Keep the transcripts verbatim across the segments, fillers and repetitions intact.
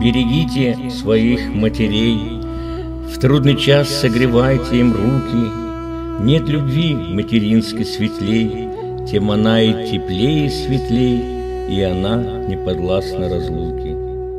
Берегите своих матерей, в трудный час согревайте им руки. Нет любви материнской светлей, тем она и теплее, и светлей, и она не подвластна разлуки.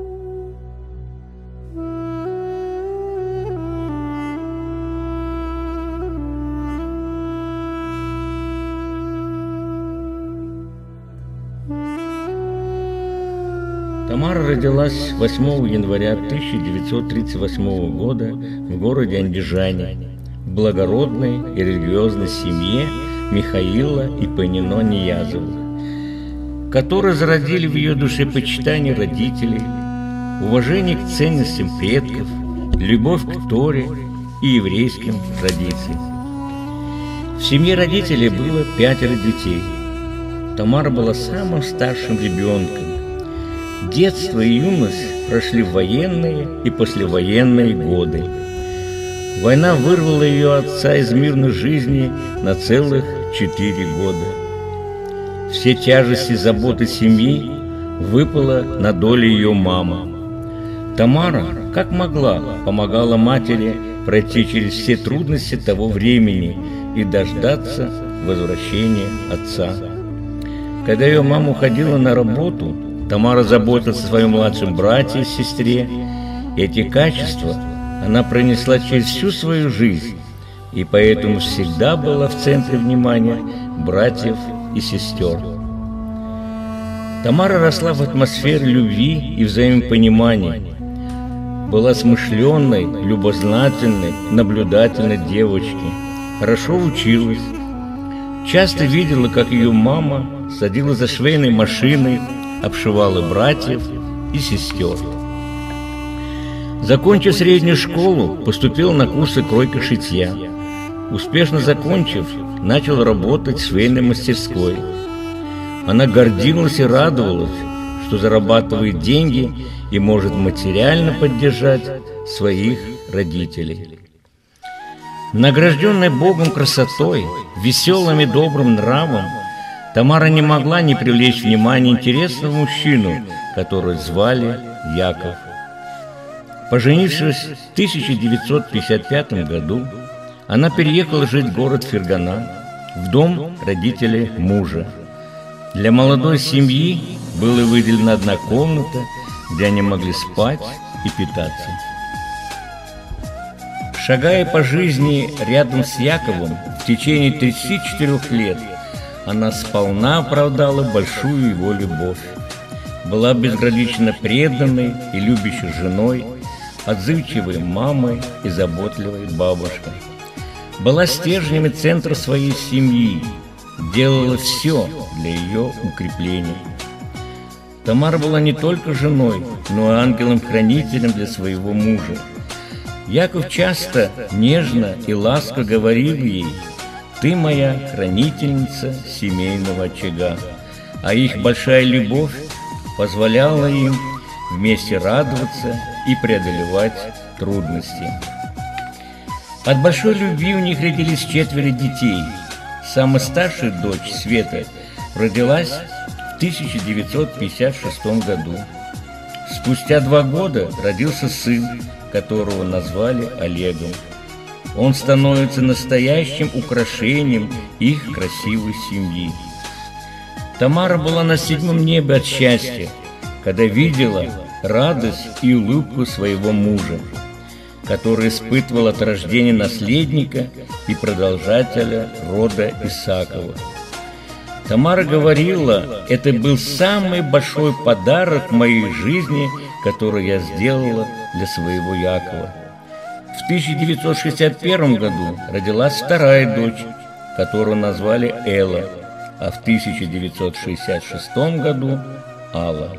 Тамара родилась восьмого января тысяча девятьсот тридцать восьмого года в городе Андижане, в благородной и религиозной семье Михаила и Панино Ниязовых, которые зародили в ее душе почитание родителей, уважение к ценностям предков, любовь к Торе и еврейским традициям. В семье родителей было пятеро детей. Тамара была самым старшим ребенком. Детство и юность прошли в военные и послевоенные годы. Война вырвала ее отца из мирной жизни на целых четыре года. Все тяжести заботы семьи выпало на долю ее мамы. Тамара, как могла, помогала матери пройти через все трудности того времени и дождаться возвращения отца. Когда ее мама уходила на работу, Тамара заботилась о своем младшем брате и сестре. Эти качества она пронесла через всю свою жизнь, и поэтому всегда была в центре внимания братьев и сестер. Тамара росла в атмосфере любви и взаимопонимания. Была смышленной, любознательной, наблюдательной девочкой, хорошо училась. Часто видела, как ее мама садилась за швейной машиной, обшивала братьев и сестер. Закончив среднюю школу, поступил на курсы кройка-шитья. Успешно закончив, начал работать в швейной мастерской. Она гордилась и радовалась, что зарабатывает деньги и может материально поддержать своих родителей. Награжденная Богом красотой, веселым и добрым нравом, Тамара не могла не привлечь внимание интересного мужчину, которого звали Яков. Поженившись в тысяча девятьсот пятьдесят пятом году, она переехала жить в город Фергана, в дом родителей мужа. Для молодой семьи была выделена одна комната, где они могли спать и питаться. Шагая по жизни рядом с Яковом в течение тридцати четырёх лет, она сполна оправдала большую его любовь. Была безгранично преданной и любящей женой, отзывчивой мамой и заботливой бабушкой. Была стержнем и центром своей семьи, делала все для ее укрепления. Тамара была не только женой, но и ангелом-хранителем для своего мужа. Яков часто нежно и ласково говорил ей: «Ты моя хранительница семейного очага», а их большая любовь позволяла им вместе радоваться и преодолевать трудности. От большой любви у них родились четверо детей. Самая старшая дочь, Света, родилась в тысяча девятьсот пятьдесят шестом году. Спустя два года родился сын, которого назвали Олегом. Он становится настоящим украшением их красивой семьи. Тамара была на седьмом небе от счастья, когда видела радость и улыбку своего мужа, который испытывал от рождения наследника и продолжателя рода Исакова. Тамара говорила: «Это был самый большой подарок в моей жизни, который я сделала для своего Якова». В тысяча девятьсот шестьдесят первом году родилась вторая дочь, которую назвали Элла, а в тысяча девятьсот шестьдесят шестом году – Алла.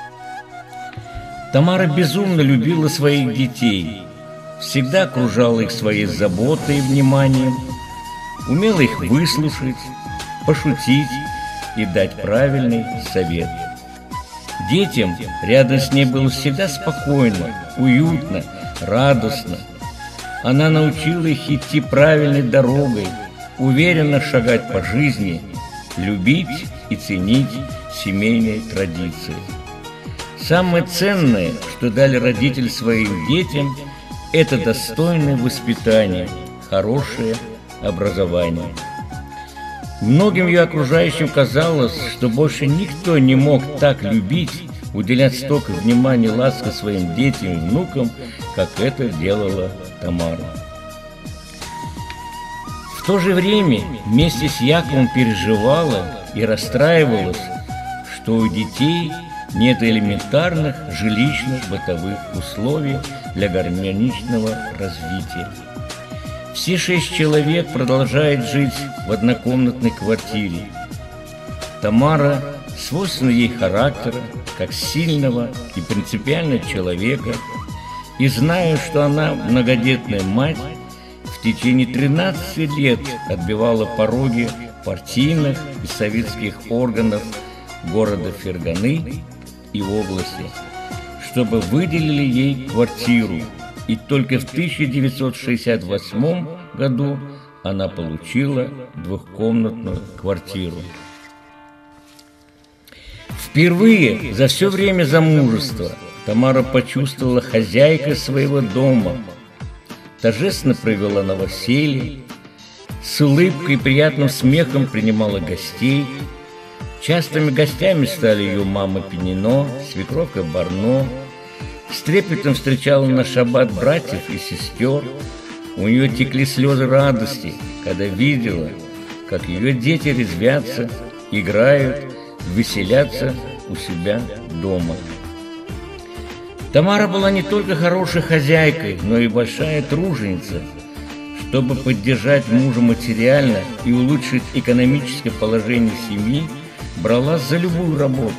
Тамара безумно любила своих детей, всегда окружала их своей заботой и вниманием, умела их выслушать, пошутить и дать правильный совет. Детям рядом с ней было всегда спокойно, уютно, радостно. Она научила их идти правильной дорогой, уверенно шагать по жизни, любить и ценить семейные традиции. Самое ценное, что дали родители своим детям, это достойное воспитание, хорошее образование. Многим ее окружающим казалось, что больше никто не мог так любить, уделять столько внимания и ласки своим детям и внукам, как это делала Тамара. В то же время вместе с Яковом переживала и расстраивалась, что у детей нет элементарных жилищных бытовых условий для гармоничного развития. Все шесть человек продолжают жить в однокомнатной квартире. Тамара, свойственна ей характера, как сильного и принципиального человека, и зная, что она многодетная мать, в течение тринадцати лет отбивала пороги партийных и советских органов города Ферганы и области, чтобы выделили ей квартиру, и только в тысяча девятьсот шестьдесят восьмом году она получила двухкомнатную квартиру. Впервые за все время замужества Тамара почувствовала хозяйкой своего дома, торжественно провела новоселье, с улыбкой и приятным смехом принимала гостей. Частыми гостями стали ее мама Пенино, свекровка Барно. С трепетом встречала на шаббат братьев и сестер. У нее текли слезы радости, когда видела, как ее дети резвятся, играют, веселятся у себя дома. Тамара была не только хорошей хозяйкой, но и большая труженица. Чтобы поддержать мужа материально и улучшить экономическое положение семьи, бралась за любую работу.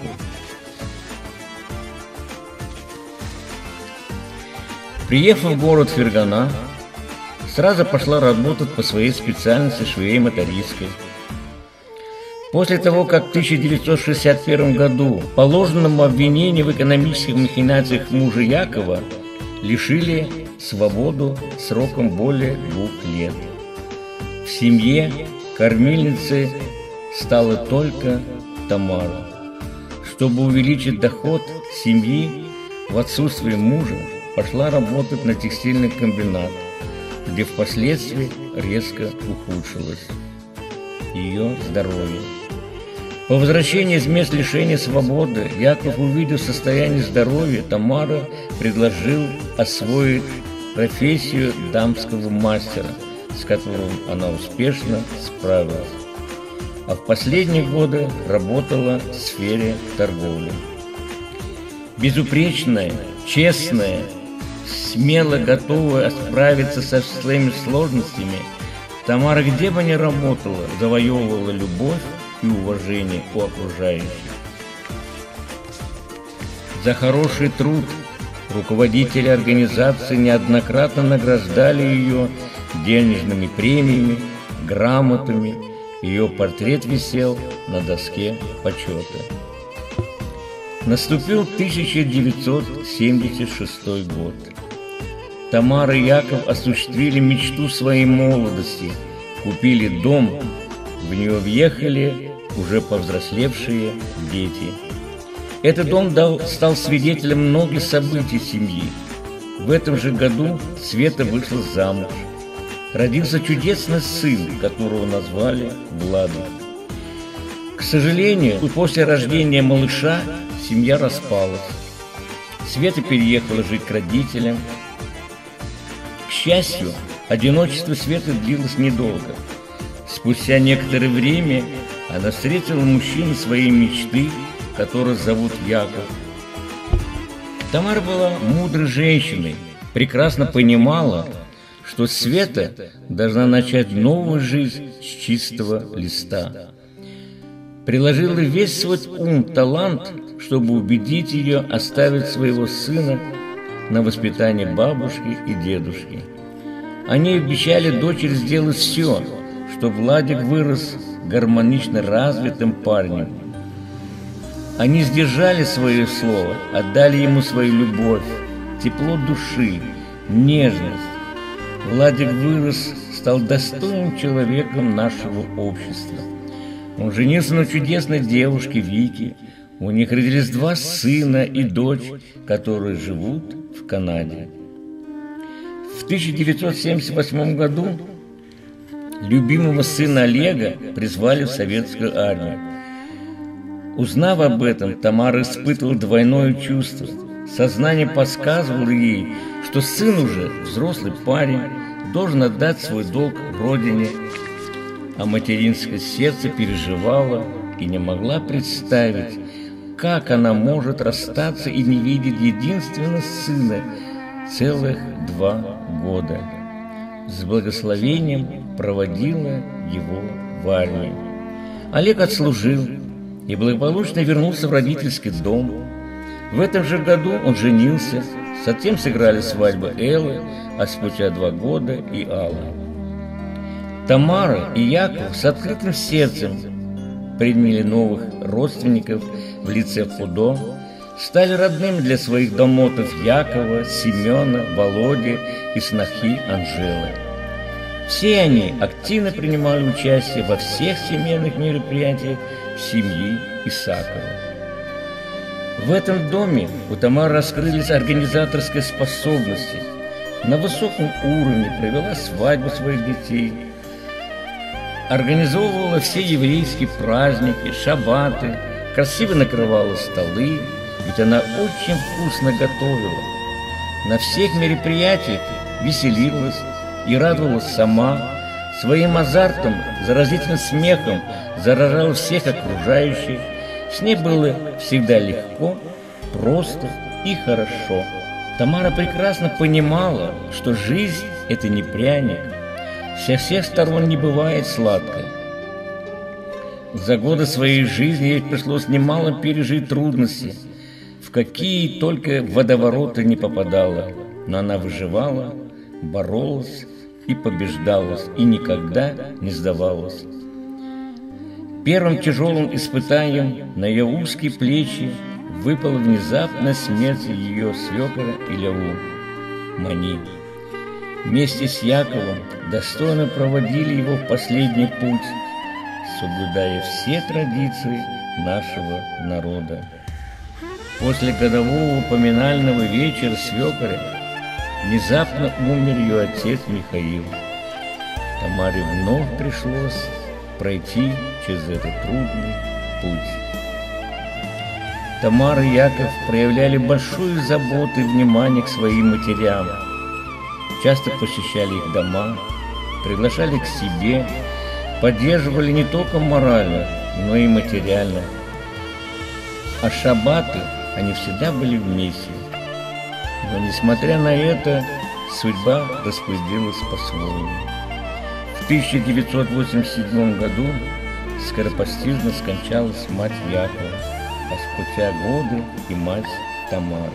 Приехав в город Фергана, сразу пошла работать по своей специальности швеей-мотористкой. После того, как в тысяча девятьсот шестьдесят первом году по ложному обвинению в экономических махинациях мужа Якова лишили свободу сроком более двух лет. В семье кормильницей стала только Тамара. Чтобы увеличить доход семьи, в отсутствие мужа пошла работать на текстильный комбинат, где впоследствии резко ухудшилось ее здоровье. По возвращении из мест лишения свободы Яков, увидев состояние здоровья Тамары, предложил освоить профессию дамского мастера, с которым она успешно справилась. А в последние годы работала в сфере торговли. Безупречная, честная, смело готовая справиться со своими сложностями, Тамара, где бы ни работала, завоевывала любовь и уважение у окружающих. За хороший труд руководители организации неоднократно награждали ее денежными премиями, грамотами. Ее портрет висел на доске почета. Наступил тысяча девятьсот семьдесят шестой год. Тамара и Яков осуществили мечту своей молодости, купили дом, в него въехали уже повзрослевшие дети. Этот дом дал, стал свидетелем многих событий семьи. В этом же году Света вышла замуж. Родился чудесный сын, которого назвали Владом. К сожалению, после рождения малыша семья распалась. Света переехала жить к родителям. К счастью, одиночество Светы длилось недолго. Спустя некоторое время она встретила мужчину своей мечты, которого зовут Яков. Тамара была мудрой женщиной, прекрасно понимала, что Света должна начать новую жизнь с чистого листа. Приложила весь свой ум, талант, чтобы убедить ее оставить своего сына на воспитание бабушки и дедушки. Они обещали дочери сделать все, чтобы Владик вырос гармонично развитым парнем. Они сдержали свое слово, отдали ему свою любовь, тепло души, нежность. Владик вырос, стал достойным человеком нашего общества. Он женился на чудесной девушке Вике. У них родились два сына и дочь, которые живут в Канаде. В тысяча девятьсот семьдесят восьмом году любимого сына Олега призвали в советскую армию. Узнав об этом, Тамара испытывала двойное чувство. Сознание подсказывало ей, что сын уже взрослый парень, должен отдать свой долг родине, а материнское сердце переживало и не могла представить, как она может расстаться и не видеть единственного сына целых два года. С благословением проводила его в армию. Олег отслужил и благополучно вернулся в родительский дом. В этом же году он женился, затем сыграли свадьбу Эллы, а спустя два года и Аллы. Тамара и Яков с открытым сердцем приняли новых родственников в лице Худо, стали родными для своих домотов Якова, Семена, Володи и снохи Анжелы. Все они активно принимали участие во всех семейных мероприятиях семьи Исакова. В этом доме у Тамары раскрылись организаторские способности. На высоком уровне провела свадьбу своих детей, организовывала все еврейские праздники, шаббаты, красиво накрывала столы, ведь она очень вкусно готовила. На всех мероприятиях веселилась и радовалась сама, своим азартом, заразительным смехом заражала всех окружающих. С ней было всегда легко, просто и хорошо. Тамара прекрасно понимала, что жизнь – это не пряник, со всех сторон не бывает сладко. За годы своей жизни ей пришлось немало пережить трудности, в какие только водовороты не попадала, но она выживала, боролась и побеждала, и никогда не сдавалась. Первым тяжелым испытанием на ее узкие плечи выпала внезапная смерть ее свекра Иляу Мани. Вместе с Яковом достойно проводили его в последний путь, соблюдая все традиции нашего народа. После годового поминального вечера свекры внезапно умер ее отец Михаил. Тамаре вновь пришлось пройти через этот трудный путь. Тамара и Яков проявляли большую заботу и внимание к своим матерям, часто посещали их дома, приглашали к себе, поддерживали не только морально, но и материально. А шаббаты они всегда были вместе. Но, несмотря на это, судьба распорядилась по-своему. В тысяча девятьсот восемьдесят седьмом году скоропостижно скончалась мать Якова, а спустя годы и мать Тамара.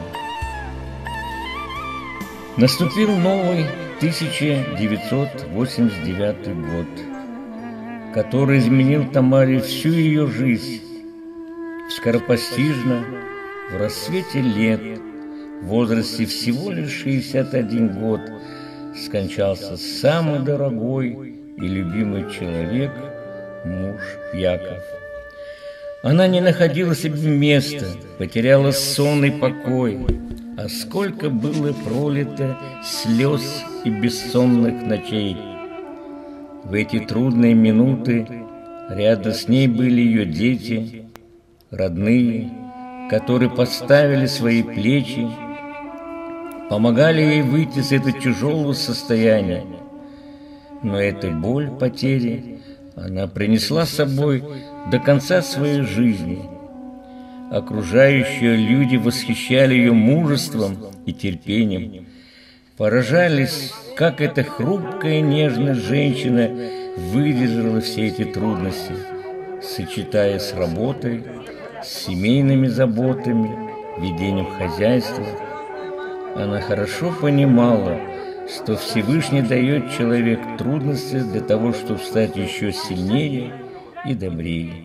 Наступил новый тысяча девятьсот восемьдесят девятый год, который изменил Тамаре всю ее жизнь. Скоропостижно, в расцвете лет, в возрасте всего лишь шестьдесят один год, скончался самый дорогой и любимый человек, муж Яков. Она не находила себе места, потеряла сон и покой, а сколько было пролито слез и бессонных ночей. В эти трудные минуты рядом с ней были ее дети, родные, которые подставили свои плечи, помогали ей выйти из этого тяжелого состояния. Но эту боль потери она принесла с собой до конца своей жизни. Окружающие люди восхищали ее мужеством и терпением, поражались, как эта хрупкая нежная женщина выдержала все эти трудности, сочетая с работой, с семейными заботами, ведением хозяйства. Она хорошо понимала, что Всевышний дает человеку трудности для того, чтобы стать еще сильнее и добрее.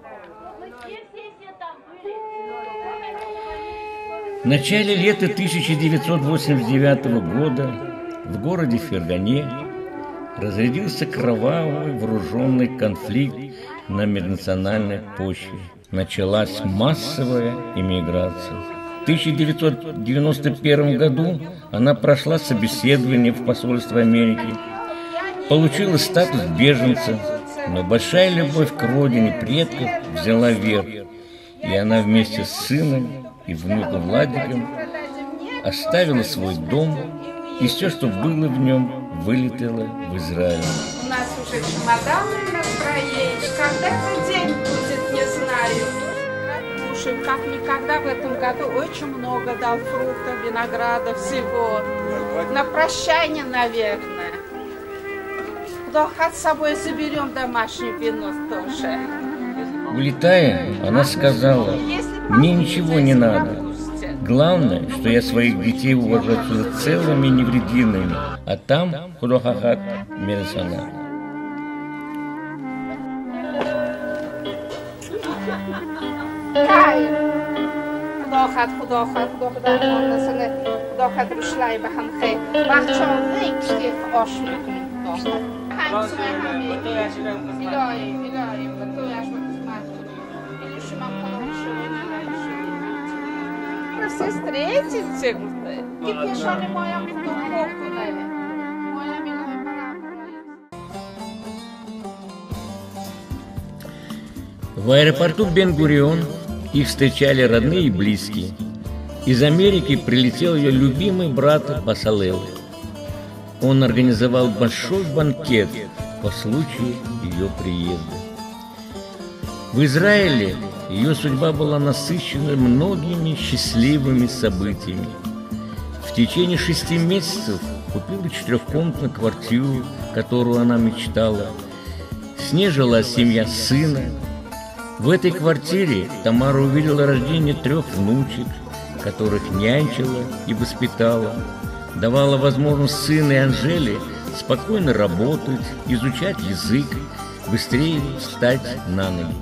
В начале лета тысяча девятьсот восемьдесят девятого года в городе Фергане разрядился кровавый вооруженный конфликт на межнациональной почве. началась массовая эмиграция. В тысяча девятьсот девяносто первом году она прошла собеседование в посольство Америки, получила статус беженца, но большая любовь к родине предков взяла верх, и она вместе с сыном и внуком Владиком оставила свой дом, и все, что было в нем, вылетело в Израиль. У нас уже чемоданы настроение. Когда этот день будет, не знаю. Кушаем как никогда в этом году. Очень много дал фруктов, винограда, всего. На прощание, наверное. Дохат с собой заберем домашнее вино тоже. Улетая, она сказала: мне ничего не надо. Главное, что я своих детей увожу отсюда целыми и невредимыми, а там худохахат мерсана. Худохат, худохат, худохат, худохат, рушлай баханхей. Бахчон рикстих ошмикун. Илай, илай, батояш матку. Илюшимам Все встретимся, теперь шали моя духовку, моя милая пора. В аэропорту Бен-Гурион их встречали родные и близкие. Из Америки прилетел ее любимый брат Басалел. Он организовал большой банкет по случаю ее приезда. В Израиле ее судьба была насыщена многими счастливыми событиями. В течение шести месяцев купила четырехкомнатную квартиру, которую она мечтала. С ней жила семья сына. В этой квартире Тамара увидела рождение трех внучек, которых нянчила и воспитала, давала возможность сыну и Анжеле спокойно работать, изучать язык, быстрее встать на ноги.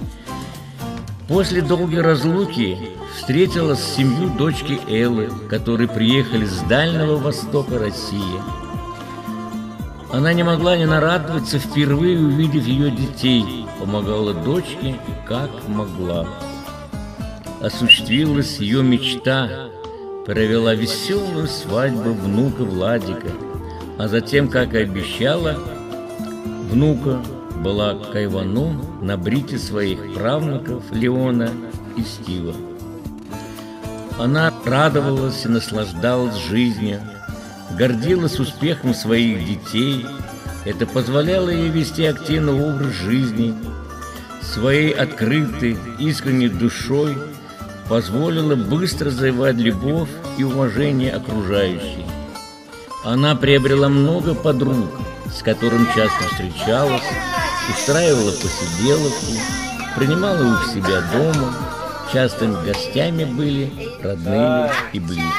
После долгой разлуки встретила семью дочки Эллы, которые приехали с Дальнего Востока России. Она не могла не нарадоваться, впервые увидев ее детей, помогала дочке как могла. Осуществилась ее мечта, провела веселую свадьбу внука Владика, а затем, как и обещала, внука была кайвану на брите своих правнуков Леона и Стива. Она радовалась и наслаждалась жизнью, гордилась успехом своих детей. Это позволяло ей вести активный образ жизни. Своей открытой, искренней душой позволила быстро завоевать любовь и уважение окружающих. Она приобрела много подруг, с которыми часто встречалась, устраивала посиделки, принимала их у себя дома. Частыми гостями были родные и близкие.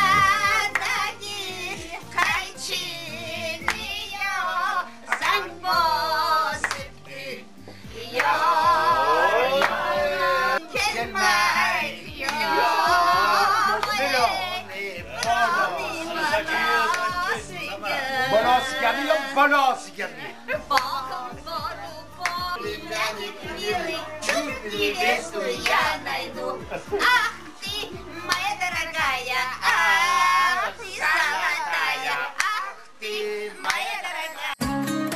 Невесту я найду. Ах ты, моя дорогая, ах ты золотая, ах ты, моя дорогая.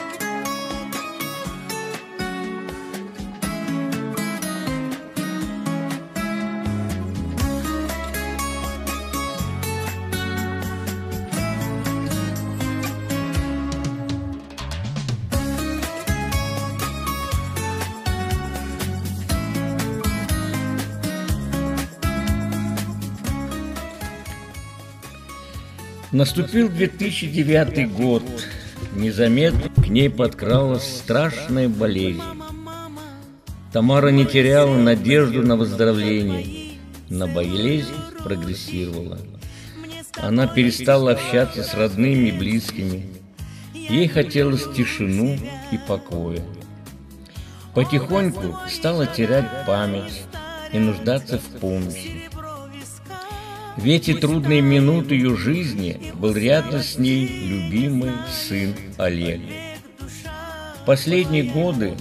Наступил две тысячи девятый год. Незаметно к ней подкралась страшная болезнь. Тамара не теряла надежду на выздоровление, но болезнь прогрессировала. Она перестала общаться с родными и близкими. Ей хотелось тишину и покоя. Потихоньку стала терять память и нуждаться в помощи. В эти трудные минуты ее жизни был рядом с ней любимый сын Олег. В последние годы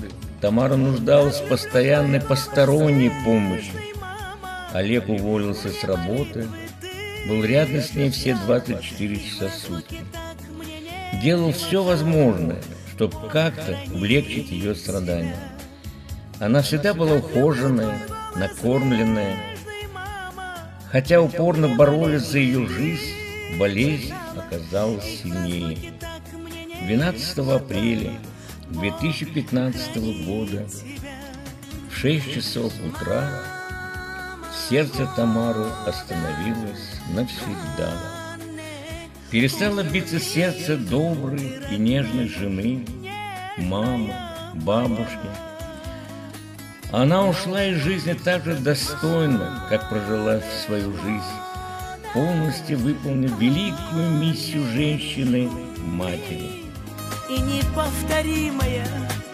Тамара нуждалась в постоянной посторонней помощи. Олег уволился с работы, был рядом с ней все двадцать четыре часа в сутки. Делал все возможное, чтобы как-то облегчить ее страдания. Она всегда была ухоженная, накормленная. Хотя упорно боролись за ее жизнь, болезнь оказалась сильнее. двенадцатого апреля две тысячи пятнадцатого года в шесть часов утра сердце Тамары остановилось навсегда. Перестало биться сердце доброй и нежной жены, мамы, бабушки. Она ушла из жизни так же достойно, как прожила свою жизнь, полностью выполнив великую миссию женщины-матери. И неповторимая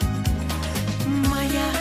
моя.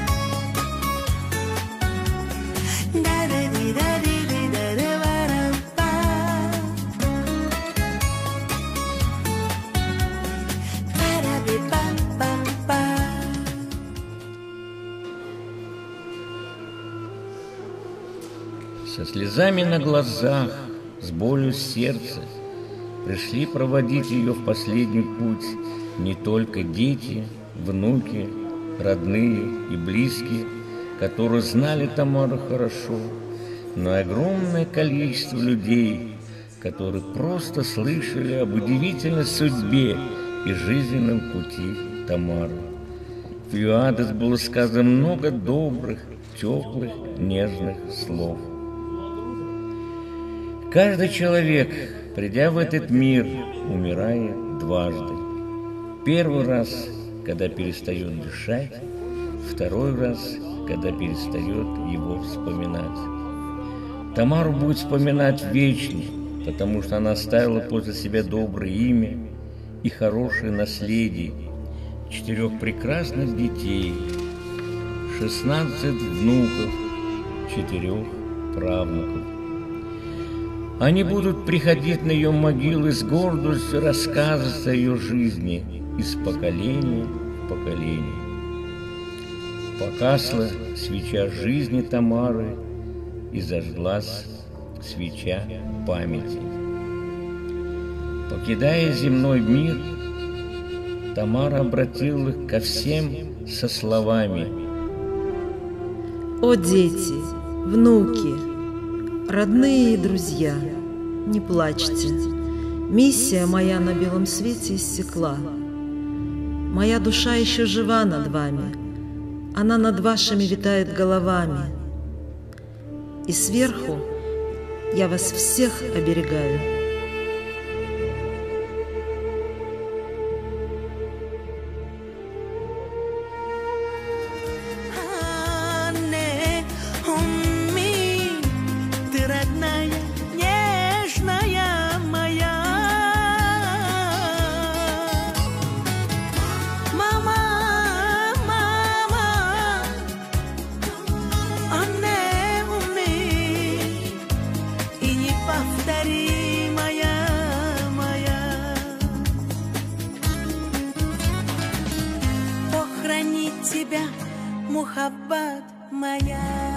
Со слезами на глазах, с болью в сердце пришли проводить ее в последний путь не только дети, внуки, родные и близкие, которые знали Тамару хорошо, но и огромное количество людей, которые просто слышали об удивительной судьбе и жизненном пути Тамары. В ее адрес было сказано много добрых, теплых, нежных слов. Каждый человек, придя в этот мир, умирает дважды. Первый раз, когда перестает дышать, второй раз, когда перестает его вспоминать. Тамару будет вспоминать вечно, потому что она оставила после себя доброе имя и хорошее наследие, четырех прекрасных детей, шестнадцать внуков, четырех правнуков. Они будут приходить на ее могилу и с гордостью рассказывать о ее жизни из поколения в поколение. Погасла свеча жизни Тамары и зажглась свеча памяти. Покидая земной мир, Тамара обратилась ко всем со словами: «О дети, внуки, родные и друзья, не плачьте. Миссия моя на белом свете иссекла. Моя душа еще жива над вами. Она над вашими витает головами. И сверху я вас всех оберегаю». Тебя, мухаббат моя.